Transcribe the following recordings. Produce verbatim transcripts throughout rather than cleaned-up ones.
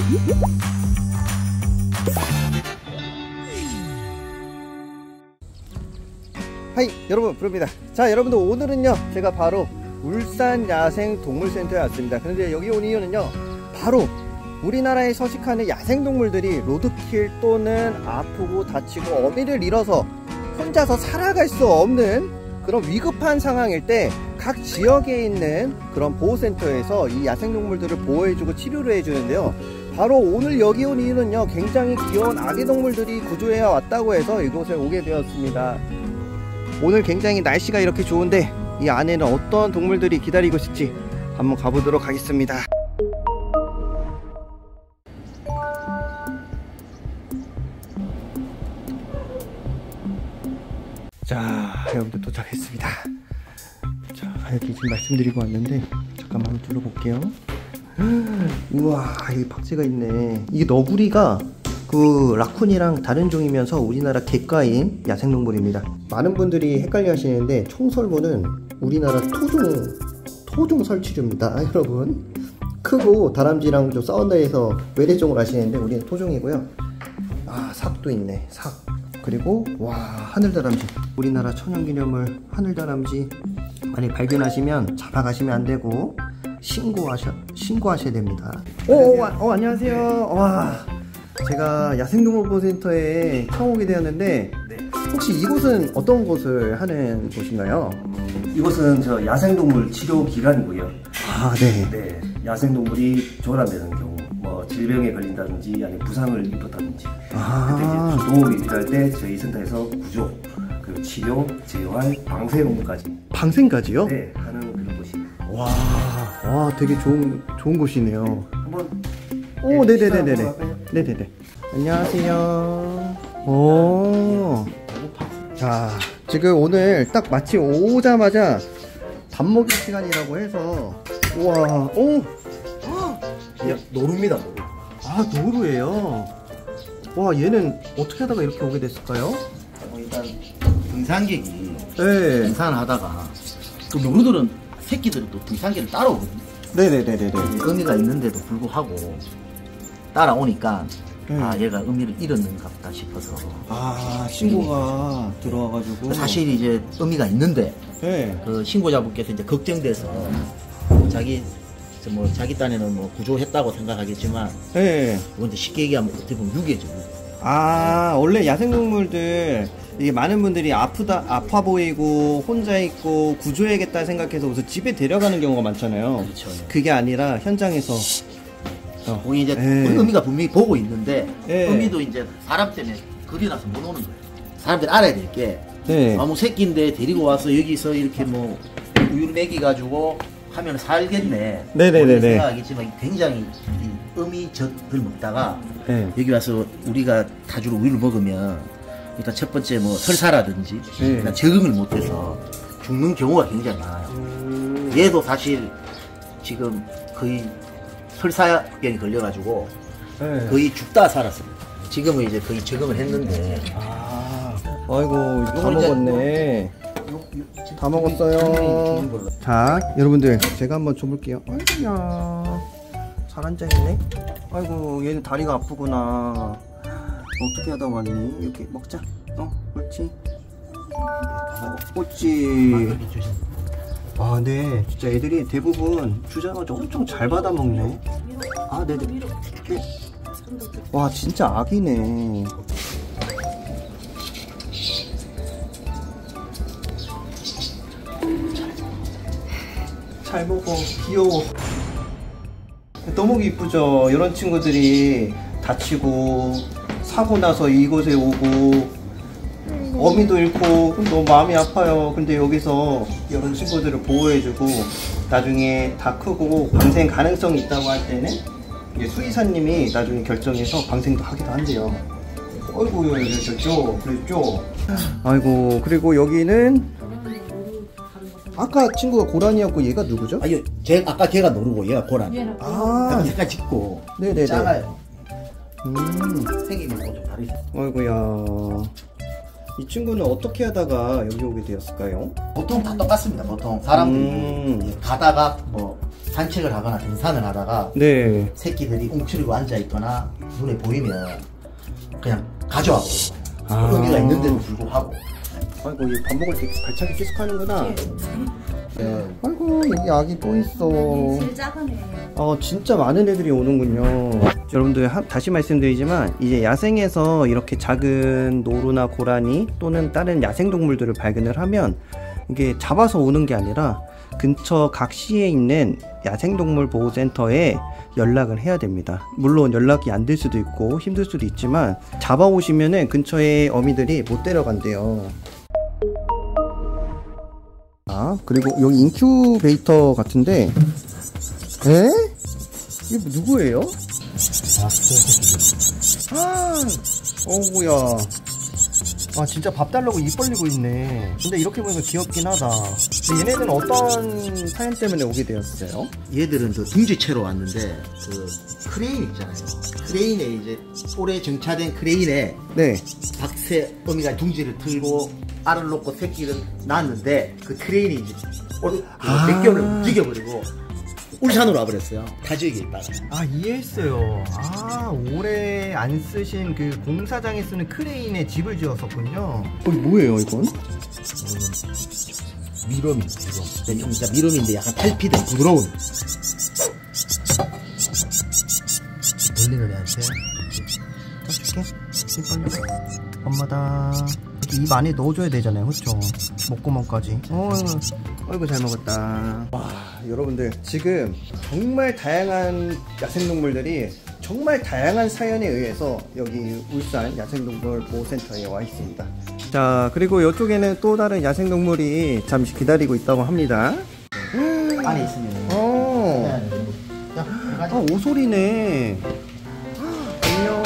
하이 여러분, 부릅니다. 자, 여러분들 오늘은요 제가 바로 울산 야생동물센터에 왔습니다. 그런데 여기 온 이유는요, 바로 우리나라에 서식하는 야생동물들이 로드킬 또는 아프고 다치고 어미를 잃어서 혼자서 살아갈 수 없는 그런 위급한 상황일 때 각 지역에 있는 그런 보호센터에서 이 야생동물들을 보호해주고 치료를 해주는데요, 바로 오늘 여기 온 이유는요, 굉장히 귀여운 아기동물들이 구조해 왔다고 해서 이곳에 오게 되었습니다. 오늘 굉장히 날씨가 이렇게 좋은데 이 안에는 어떤 동물들이 기다리고 있을지 한번 가보도록 하겠습니다. 자, 여러분들 도착했습니다. 자, 여기 지금 말씀드리고 왔는데 잠깐만 한번 둘러볼게요. 우와, 여기 박쥐가 있네. 이게 너구리가 그 라쿤이랑 다른 종이면서 우리나라 객가인 야생동물입니다. 많은 분들이 헷갈려 하시는데 총설모는 우리나라 토종 토종 설치류입니다. 여러분, 크고 다람쥐랑 좀 싸운다 해서 외래종을 아시는데 우리는 토종이고요. 아, 삭도 있네, 삭. 그리고 와, 하늘다람쥐, 우리나라 천연기념물 하늘다람쥐 만약 발견하시면 잡아가시면 안되고 신고하셔, 신고하셔야 됩니다. 오, 오, 어, 안녕하세요. 와, 제가 야생동물보호센터에 처음 오게 되었는데, 네. 혹시 이곳은 어떤 곳을 하는 곳인가요? 이곳은 저 야생동물 치료기관이고요. 아, 네. 네, 야생동물이 조란되는 경우, 뭐 질병에 걸린다든지 아니면 부상을 입었다든지, 아, 그때 이제 도움이 필요할 때 저희 센터에서 구조, 그리고 치료, 재활, 방생 업무까지. 방생까지요? 네, 하는 그런 곳이에요. 와, 와, 되게 좋은 좋은 곳이네요. 네, 한번. 오, 네, 네네네네. 네네네. 안녕하세요. 오. 자, 지금 오늘 딱 마치 오자마자 밥 먹을 시간이라고 해서, 우와, 오! 야, 노루입니다, 노루. 아, 노루예요. 와, 얘는 어떻게 하다가 이렇게 오게 됐을까요? 어, 일단 등산객이 네. 등산을 하다가 또 노루들은 새끼들은 또 등산객을 따라오거든요. 네네네네네. 의미가 있는데도 불구하고 따라오니까 네. 아, 얘가 의미를 잃었는가 보다 싶어서. 아, 신고가 들어와가지고. 사실 이제 의미가 있는데 네. 그 신고자분께서 이제 걱정돼서 자기 뭐 자기 딴에는 뭐 구조했다고 생각하겠지만, 네. 이건 이제 쉽게 얘기하면 어떻게 보면 유괴죠. 아, 원래 야생동물들 이게 많은 분들이 아프다, 아파 보이고 혼자 있고 구조해야겠다 생각해서 우선 집에 데려가는 경우가 많잖아요. 그렇죠. 그게 아니라 현장에서 어. 거기 이제 에이. 의미가 분명히 보고 있는데, 에이. 의미도 이제 사람 때문에 거리라서 못 오는 거예요. 사람들이 알아야 될 게, 네. 아무 새끼인데 데리고 와서 여기서 이렇게 뭐 우유를 먹이가지고 하면 살겠네. 네네네네. 생각하겠지만 굉장히 이 의미적들 먹다가 네. 여기 와서 우리가 타주로 우유를 먹으면 일단 첫 번째 뭐 설사라든지 네. 일단 적응을 못해서 죽는 경우가 굉장히 많아요. 음... 얘도 사실 지금 거의 설사병이 걸려가지고 네. 거의 죽다 살았습니다. 지금은 이제 거의 적응을 했는데. 아, 아이고, 다 먹었네. 다 먹었어요. 자, 여러분들 제가 한번 줘볼게요. 아이고야, 잘 앉아있네. 아이고, 얘는 다리가 아프구나. 어떻게 하다 왔니? 이렇게 먹자. 어, 옳지. 어, 옳지. 아, 네, 진짜 애들이 대부분 주자마자 엄청 잘 받아 먹네. 아, 네네. 네. 와, 진짜 아기네. 잘 먹어, 귀여워. 너무 이쁘죠? 이런 친구들이 다치고 사고 나서 이곳에 오고 어미도 잃고 너무 마음이 아파요. 근데 여기서 이런 친구들을 보호해주고 나중에 다 크고 방생 가능성이 있다고 할 때는 이제 수의사님이 나중에 결정해서 방생도 하기도 한대요. 어이구, 그랬죠? 그랬죠? 아이고, 그리고 여기는 아까 친구가 고라니였고 얘가 누구죠? 아니, 제 아까 걔가 노르고 얘가 고라니. 아, 약간 색깔 짙고 네네네. 작아요. 음, 생긴 거 좀 다르죠. 아이고야. 이 친구는 어떻게 하다가 여기 오게 되었을까요? 보통 다 똑같습니다. 보통 사람들이 음. 가다가 뭐 산책을 하거나 등산을 하다가 네. 새끼들이 웅크리고 앉아있거나 눈에 보이면 그냥 가져와고 아. 의미가 있는데도 불구하고. 아이고, 이 밥 먹을 때 발차기 계속 하는구나. 네. 아이고, 여기 아기 또 있어. 제일 작은 애. 어, 진짜 많은 애들이 오는군요. 여러분들 하, 다시 말씀드리지만 이제 야생에서 이렇게 작은 노루나 고라니 또는 다른 야생동물들을 발견을 하면 이게 잡아서 오는 게 아니라 근처 각 시에 있는 야생동물 보호센터에 연락을 해야 됩니다. 물론 연락이 안 될 수도 있고 힘들 수도 있지만 잡아오시면은 근처에 어미들이 못 데려간대요. 아, 그리고 여기 인큐베이터 같은데, 에? 이게 뭐 누구예요? 아, 어우야. 아, 진짜 밥 달라고 입 벌리고 있네. 근데 이렇게 보니까 귀엽긴 하다. 근데 얘네들은 어떤 사연 때문에 오게 되었어요? 얘들은 저 둥지채로 왔는데 그 크레인 있잖아요. 크레인에 이제 올해 정차된 크레인에 네. 박새 어미가 둥지를 틀고 알을 놓고 새끼를 낳았는데 그 크레인이 이제 올, 아. 몇 개월을 움직여버리고 울산으로 와버렸어요. 타지역에 있다가. 아, 이해했어요. 아, 오래 안 쓰신 그 공사장에 쓰는 크레인에 집을 지었었군요. 어, 이거 뭐예요, 이건? 미럼이 미럼. 근데 좀 진짜 미럼인데 약간 탈피된 부드러운. 돌리는 애한테 줄게. 입 벌려. 엄마다. 입 안에 넣어줘야 되잖아요, 그쵸? 목구멍까지. 어, 어이구, 잘 먹었다. 와, 여러분들, 지금 정말 다양한 야생동물들이 정말 다양한 사연에 의해서 여기 울산 야생동물 보호센터에 와 있습니다. 자, 그리고 이쪽에는 또 다른 야생동물이 잠시 기다리고 있다고 합니다. 안에 있으면. 어, 아, 오소리네. 안녕.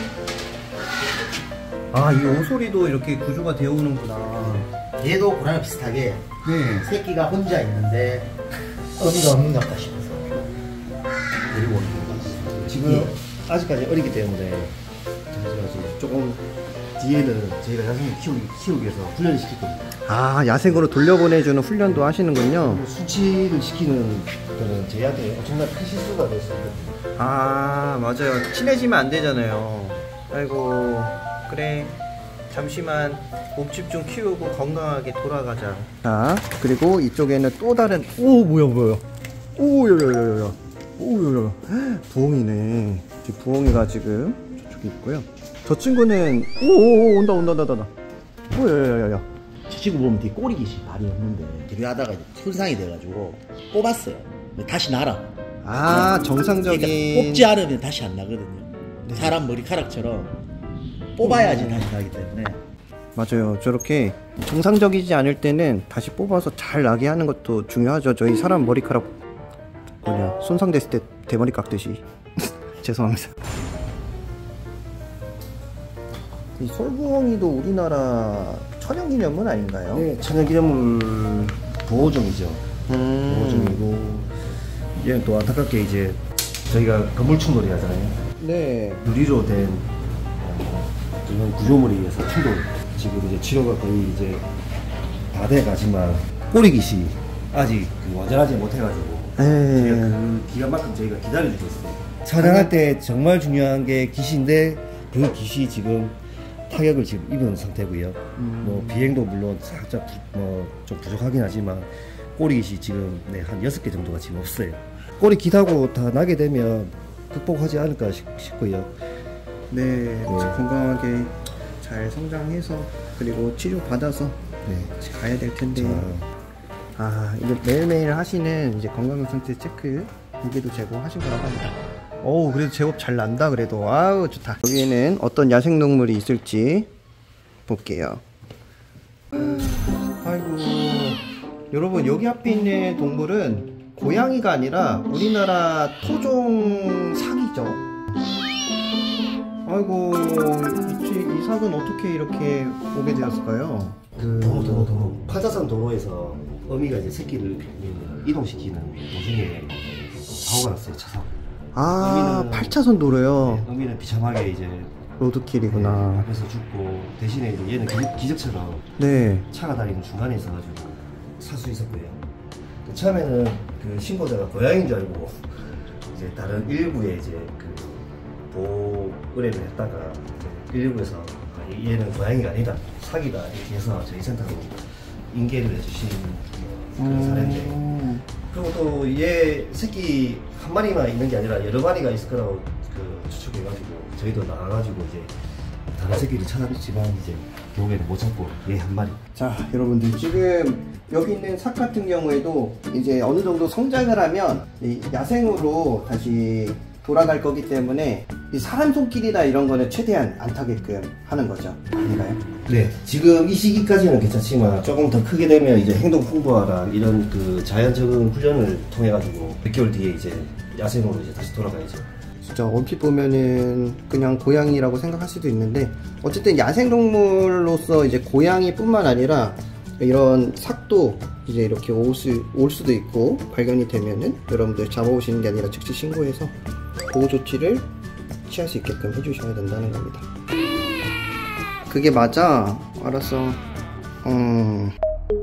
아, 이 오소리도 이렇게 구조가 되어 오는구나. 얘도 고라니 비슷하게 네. 새끼가 혼자 있는데 어미가 없는가 보다 싶어서 데리고 오는 건가. 지금 예. 아직까지 어리기 때문에 잠시만 조금 뒤에는 저희가 야생을 키우기, 키우기 위해서 훈련을 시킬 겁니다. 아, 야생으로 돌려보내주는 훈련도 하시는군요. 수치를 시키는 거는 저희한테 엄청난 큰 실수가 될 수 있거든요. 아, 맞아요. 친해지면 안 되잖아요. 아이고, 그래. 잠시만 목집 좀 키우고 건강하게 돌아가자. 자, 그리고 이쪽에는 또 다른, 오, 뭐야, 뭐야. 오, 야야야야. 오, 야야. 부엉이네. 지금 부엉이가 지금 저쪽에 있고요. 저 친구는, 오, 오, 온다, 온다, 온다, 온다. 오, 야야야야. 저 친구 보면 뒤에 꼬리깃이 발이 없는데 데려하다가 손상이 돼가지고 뽑았어요. 다시 날아. 아, 정상적인. 그러니까 뽑지 않으면 다시 안 나거든요. 사람 머리카락처럼 뽑아야지 다시 나기 때문에. 맞아요. 저렇게 정상적이지 않을 때는 다시 뽑아서 잘 나게 하는 것도 중요하죠. 저희 사람 머리카락 뭐냐 손상됐을 때 대머리 깎듯이. 죄송합니다. 이 솔부엉이도 우리나라 천연기념물 아닌가요? 네, 천연기념물 보호종이죠. 음. 보호종이고 얘는 또 안타깝게 이제 저희가 건물충돌이 하잖아요. 네. 유리로 된 어, 이런 구조물에 의해서 충돌. 지금 이제 치료가 거의 이제 다 돼가지만 꼬리깃이 아직 그 완전하지 못해가지고 에이. 저희가 그 기간만큼 저희가 기다려주고 있어요. 사냥할 때 정말 중요한 게 깃인데 그 깃이 지금 타격을 지금 입은 상태고요. 음. 뭐 비행도 물론 살짝 뭐 좀 부족하긴 하지만 꼬리깃이 지금 네, 한 여섯 개 정도가 지금 없어요. 꼬리 깃하고 다 나게 되면 극복하지 않을까 싶, 싶고요. 네, 건강하게 잘 성장해서 그리고 치료 받아서 네. 같이 가야 될 텐데. 자, 아, 이제 매일매일 하시는 이제 건강 상태 체크 무게도 제공하신 거라고 합니다. 어우, 그래도 제법 잘 난다. 그래도 아우 좋다. 여기에는 어떤 야생동물이 있을지 볼게요. 아이고, 여러분 여기 앞에 있는 동물은 고양이가 아니라 우리나라 토종 사기죠. 아이고, 이, 이 삭은 어떻게 이렇게 오게 되었을까요? 그 도로 도로 도로 팔자산 도로에서 어미가 이제 새끼를 이동시키는 도중에 사고가 났어요. 차 사고. 아, 어미는- 팔 차선 도로요. 네, 어미는 비참하게 이제 로드킬이구나. 앞에서 죽고 대신에 이제 얘는 기, 기적처럼 네. 차가 다니는 중간에 있어가지고 살 수 있었고요. 처음에는 그 신고자가 고양이인 줄 알고 이제 다른 일부에 이제 그 보호 의뢰를 했다가 이제 일부에서 아, 얘는 고양이가 아니다, 사기다 이렇게 해서 저희 센터로 인계를 해주신 그런 사례인데, 그리고 또 얘 새끼 한 마리만 있는 게 아니라 여러 마리가 있을 거라고 그 추측해가지고 저희도 나가가지고 이제 다른 새끼를 찾아냈지만 이제 결국에는 못 찾고 얘 한 마리. 자, 여러분들 지금 여기 있는 삭 같은 경우에도 이제 어느 정도 성장을 하면 이 야생으로 다시 돌아갈 거기 때문에 이 사람 손길이나 이런 거는 최대한 안 타게끔 하는 거죠. 아닌가요? 네, 지금 이 시기까지는 괜찮지만 조금 더 크게 되면 이제 행동 풍부화랑 이런 그 자연 적응 훈련을 통해 가지고 몇 개월 뒤에 이제 야생으로 이제 다시 돌아가야죠. 진짜 얼핏 보면은 그냥 고양이라고 생각할 수도 있는데, 어쨌든 야생동물로서 이제 고양이뿐만 아니라 이런 삭도 이제 이렇게 올, 수, 올 수도 있고, 발견이 되면은 여러분들 잡아오시는 게 아니라 즉시 신고해서 보호 조치를 취할 수 있게끔 해주셔야 된다는 겁니다. 그게 맞아? 알았어. 음.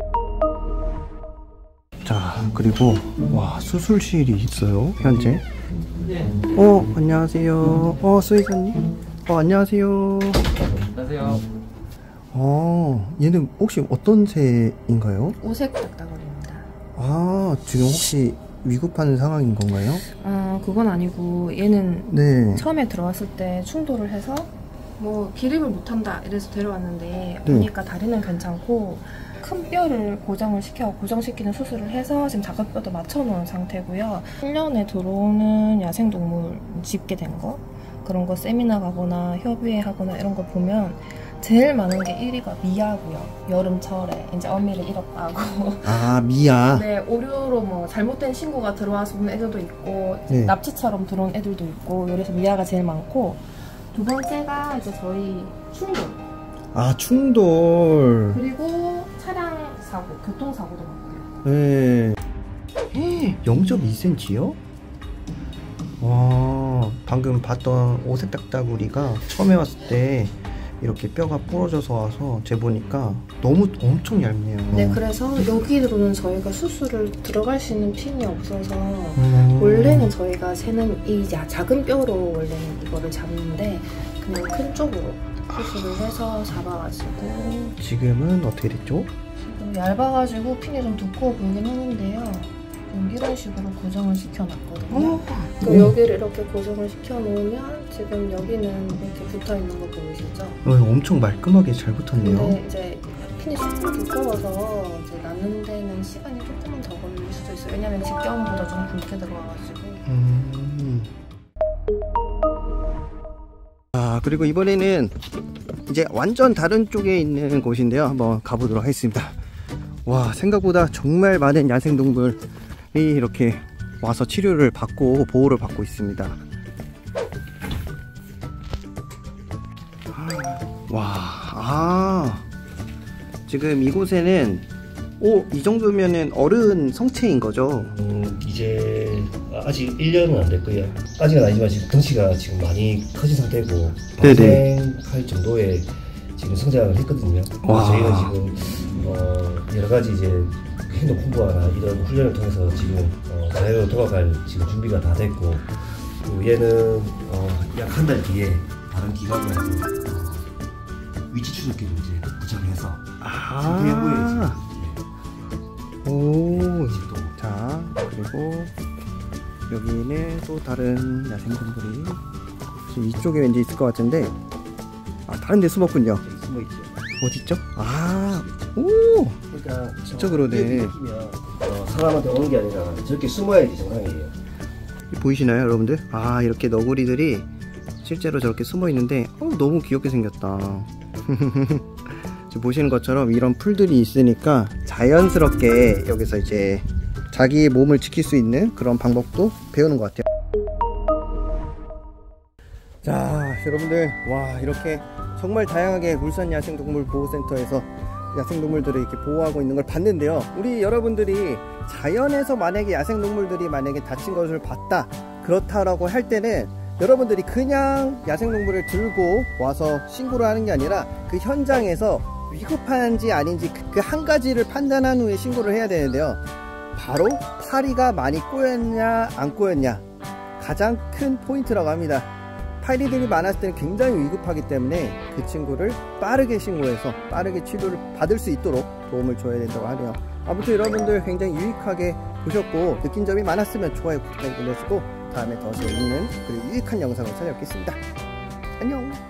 자, 그리고 와, 수술실이 있어요 현재. 어, 안녕하세요. 어, 수의사님. 어, 안녕하세요. 안녕하세요. 어, 얘는 혹시 어떤 새인가요? 오색 닭다구리입니다. 아, 지금 혹시 위급한 상황인 건가요? 아, 그건 아니고 얘는 네. 처음에 들어왔을 때 충돌을 해서 뭐 기립을 못한다 이래서 데려왔는데, 네. 보니까 다리는 괜찮고 큰 뼈를 고정을 시켜 고정시키는 수술을 해서 지금 작은 뼈도 맞춰놓은 상태고요. 일 년에 들어오는 야생동물 집게 된 거, 그런 거 세미나 가거나 협의회 하거나 이런 거 보면 제일 많은 게 일 위가 미야고요. 여름철에 이제 어미를 잃었다고. 아, 미야. 네, 오류로 뭐 잘못된 신고가 들어와서 오는 애들도 있고, 네. 납치처럼 들어온 애들도 있고, 그래서 미아가 제일 많고, 두 번째가 이제 저희 충돌, 아, 충돌. 그리고 차량 사고, 교통사고도 많고요. 네. 영 점 이 센티미터요? 와, 방금 봤던 오색 닭다구리가 처음에 왔을 때 이렇게 뼈가 부러져서 와서 재보니까 너무 엄청 얇네요. 네, 그래서 여기로는 저희가 수술을 들어갈 수 있는 핀이 없어서 음. 원래는 저희가 새는 이 야- 작은 뼈로 원래는 이거를 잡는데 그냥 큰 쪽으로 수술을 해서 잡아가지고 지금은 어떻게 됐죠? 지금 얇아가지고 핀이 좀 두꺼워 보이긴 하는데요. 좀 이런 식으로 고정을 시켜놨거든요. 어? 그 오. 여기를 이렇게 고정을 시켜놓으면 지금 여기는 이렇게 붙어있는 거 보이시죠? 어, 엄청 말끔하게 잘 붙었네요. 근데 이제 핀이 조금 두꺼워서 이제 낫는 데는 시간이 조금은 더 걸릴 수도 있어요. 왜냐면 직경보다 좀 굵게 들어가가지고. 음. 아, 그리고 이번에는 이제 완전 다른 쪽에 있는 곳인데요. 한번 가보도록 하겠습니다. 와, 생각보다 정말 많은 야생동물이 이렇게 와서 치료를 받고 보호를 받고 있습니다. 와, 아, 지금 이곳에는 오, 이 정도면은 어른 성체인 거죠? 음, 이제 아직 일 년은 안 됐고요. 아직은 아니지만 지금 덩치가 지금 많이 커진 상태고 네네. 방생할 정도의 지금 성장을 했거든요. 와. 저희는 지금 어, 여러 가지 이제 행동 풍부화나 이런 훈련을 통해서 지금 어, 자연으로 돌아갈 지금 준비가 다 됐고, 그리고 얘는 어, 약 한 달 뒤에 다른 기관과에서 어, 위치 추적기를 이제 부착해서 상태 연구에 아, 지금 오, 지금 또 자, 그리고 여기는 또 다른 야생동물이 지금 이쪽에 왠지 있을 것 같은데, 아, 다른 데 숨었군요. 저기 숨어 있죠. 어디 있죠? 아, 오, 그러니까 진짜 그러네. 느끼면 어, 사람한테 오는 게 아니라 저렇게 숨어야지 정상이에요. 보이시나요, 여러분들? 아, 이렇게 너구리들이 실제로 저렇게 숨어 있는데, 어, 너무 귀엽게 생겼다. 지금 보시는 것처럼 이런 풀들이 있으니까 자연스럽게 여기서 이제 자기 몸을 지킬 수 있는 그런 방법도 배우는 것 같아요. 자, 여러분들, 와, 이렇게 정말 다양하게 울산 야생동물보호센터에서 야생동물들을 이렇게 보호하고 있는 걸 봤는데요. 우리 여러분들이 자연에서 만약에 야생동물들이 만약에 다친 것을 봤다, 그렇다라고 할 때는 여러분들이 그냥 야생동물을 들고 와서 신고를 하는 게 아니라 그 현장에서 위급한지 아닌지 그 한 가지를 판단한 후에 신고를 해야 되는데요. 바로 파리가 많이 꼬였냐 안 꼬였냐 가장 큰 포인트라고 합니다. 파리들이 많았을 때는 굉장히 위급하기 때문에 그 친구를 빠르게 신고해서 빠르게 치료를 받을 수 있도록 도움을 줘야 된다고 하네요. 아무튼 여러분들 굉장히 유익하게 보셨고 느낀 점이 많았으면 좋아요, 구독하기 눌러주시고 다음에 더 재밌는 그리고 유익한 영상으로 찾아뵙겠습니다. 안녕.